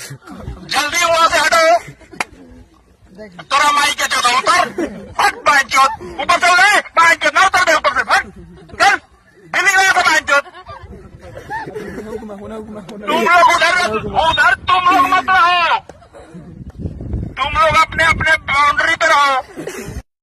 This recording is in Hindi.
जल्दी वहां से हटो। तोरा माई के चौथा उतर, हट बांचोत, ऊपर चल गए बांचोत, ना उतर दे ऊपर से, हट चल दिल्ली गया था बांचोत। तुम लोग उधर तुम लोग